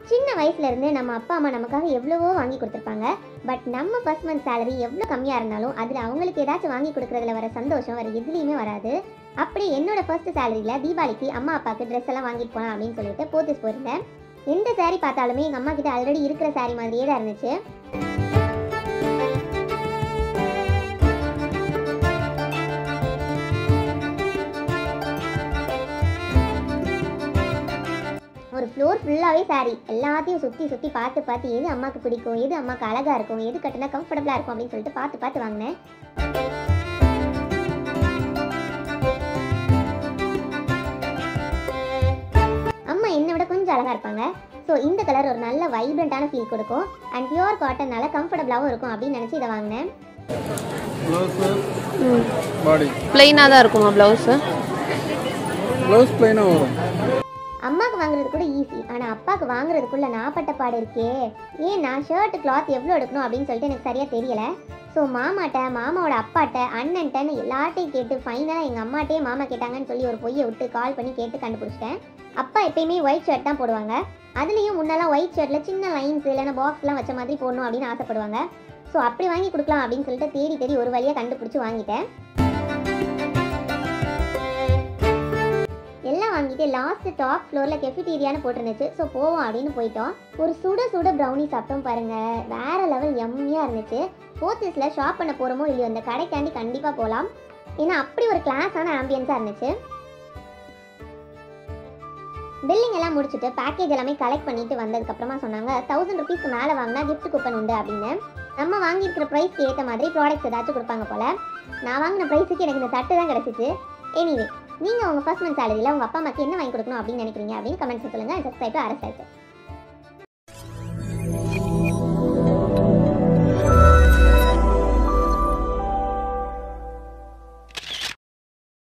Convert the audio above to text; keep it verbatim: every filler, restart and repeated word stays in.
சின்ன வயசுலேருந்து நம்ம அப்பா அம்மா நமக்காக எவ்வளவோ வாங்கி கொடுத்துருப்பாங்க. பட் நம்ம ஃபர்ஸ்ட் மந்த் சேலரி எவ்வளோ கம்மியாக இருந்தாலும் அதில் அவங்களுக்கு ஏதாச்சும் வாங்கி கொடுக்குறதுல வர சந்தோஷம் வேறு எதுலேயுமே வராது. அப்படி என்னோட ஃபர்ஸ்ட் சேலரியில் தீபாவளிக்கு அம்மா அப்பாவுக்கு ட்ரெஸ் எல்லாம் வாங்கிட்டு போகலாம் அப்படின்னு சொல்லிட்டு போத்தீஸ் போயிருந்தேன். எந்த சாரீ பார்த்தாலுமே எங்கள் அம்மா கிட்ட ஆல்ரெடி இருக்கிற சாரீ மாதிரியே தான் இருந்துச்சு. ஒரு ஃப்ளோர் ஃபுல்லாகவே சாரீ எல்லாத்தையும் சுற்றி சுற்றி பார்த்து பார்த்து எது அம்மாவுக்கு பிடிக்கும், எது அம்மாவுக்கு அழகாக இருக்கும், எது கட்டினா கம்ஃபர்டபுளாக இருக்கும் அப்படின்னு சொல்லிட்டு பார்த்து பார்த்து வாங்கினேன். அம்மா என்னை விட கொஞ்சம் அழகாக இருப்பாங்க. ஸோ இந்த கலர் ஒரு நல்ல வைப்ரண்ட்டான ஃபீல் கொடுக்கும் அண்ட் பியூர் காட்டன்னால கம்ஃபர்டபுளாகவும் இருக்கும் அப்படின்னு நினச்சி இதை வாங்கினேன். பிளைனாக தான் இருக்குமா ப்ளவுஸு? ப்ளவுஸ் பிளைனாக வரும். அம்மாவுக்கு வாங்குறது கூட ஈஸி, ஆனால் அப்பாவுக்கு வாங்குறதுக்குள்ள நாப்பட்ட பாடு இருக்கே. ஏன்னா ஷர்ட் கிளாத் எவ்வளோ எடுக்கணும் அப்படின்னு சொல்லிட்டு எனக்கு சரியாக தெரியலை. ஸோ மாமாட்ட, மாமாவோட அப்பாட்ட, அண்ணன்ட்டன்னு எல்லாட்டையும் கேட்டு ஃபைனலாக எங்கள் அம்மாட்டையே மாமா கேட்டாங்கன்னு சொல்லி ஒரு பொய்யை விட்டு கால் பண்ணி கேட்டு கண்டுபிடிச்சிட்டேன். அப்பா எப்பயுமே ஒயிட் ஷர்ட் தான் போடுவாங்க. அதுலேயும் முன்னெல்லாம் ஒயிட் ஷர்ட்டில் சின்ன லைன்ஸ் இல்லைன்னா பாக்ஸ்லாம் வச்ச மாதிரி போடணும் அப்படின்னு ஆசைப்படுவாங்க. ஸோ அப்படி வாங்கி கொடுக்கலாம் அப்படின்னு சொல்லிட்டு தேடி தேடி ஒரு வழியாக கண்டுபிடிச்சி வாங்கிட்டேன். எல்லாம் வாங்கிட்டு லாஸ்ட் டாப் ஃப்ளோரில் கெஃபிடீரியான்னு போட்டிருந்துச்சு. ஸோ போவோம் அப்படின்னு போயிட்டோம். ஒரு சுட சுட ப்ரௌனி சாப்பிட்டோம் பாருங்கள், வேறு லெவல் எம்மியாக இருந்துச்சு. போத்தீஸில் ஷாப் பண்ண போகிறோமோ இல்லையோ இந்த கடைக்காண்டி கண்டிப்பாக போகலாம். ஏன்னா அப்படி ஒரு கிளாஸான ஆம்பியன்ஸாக இருந்துச்சு. பில்லிங் எல்லாம் முடிச்சுட்டு பேக்கேஜ் எல்லாமே கலெக்ட் பண்ணிட்டு வந்ததுக்கப்புறமா சொன்னாங்க தௌசண்ட் ருபீஸ்க்கு மேலே வாங்கினா கிஃப்ட் கூப்பன் உண்டு அப்படின்னு. நம்ம வாங்கியிருக்கிற ப்ரைஸ்க்கு ஏற்ற மாதிரி ப்ராடக்ட்ஸ் ஏதாச்சும் கொடுப்பாங்க போல். நான் வாங்கின ப்ரைஸுக்கு எனக்கு இந்த தட்டு தான் கிடச்சிச்சு. எனிவே நீங்கள் உங்கள் ஃபர்ஸ்ட் மந்த் சேலரியில் உங்கள் அப்பா அம்மாக்கு என்ன வாங்கி கொடுக்கணும் அப்படின்னு நினைக்கிறீங்க அப்படின்னு கமெண்ட்ஸ் சொல்லுங்கள். சப்ஸ்கிரைப் டு அரசு.